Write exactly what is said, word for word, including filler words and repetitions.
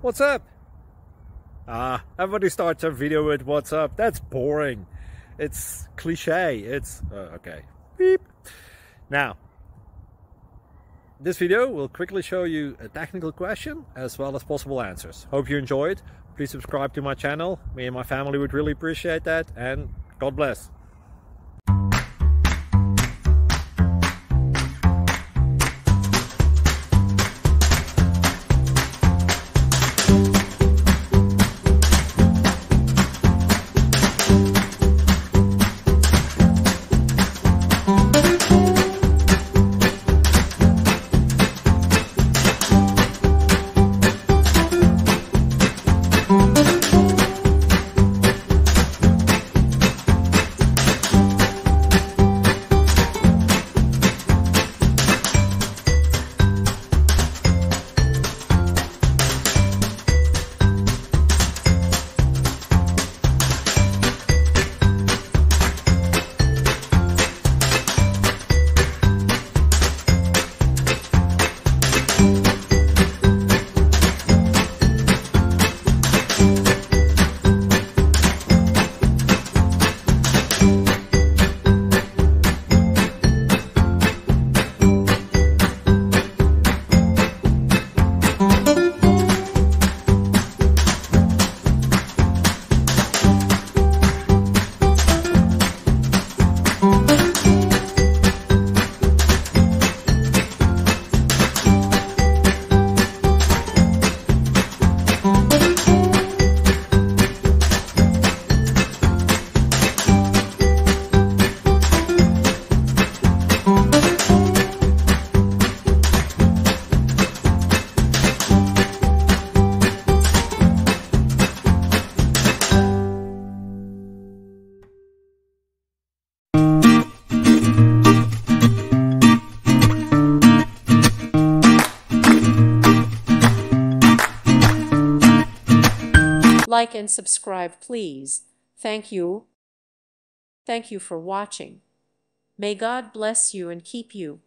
What's up? Ah, everybody starts a video with what's up. That's boring. It's cliche. It's uh, okay. Beep. Now, this video will quickly show you a technical question as well as possible answers. Hope you enjoyed. Please subscribe to my channel. Me and my family would really appreciate that, and God bless. Like and subscribe, please. Thank you. Thank you for watching. May God bless you and keep you.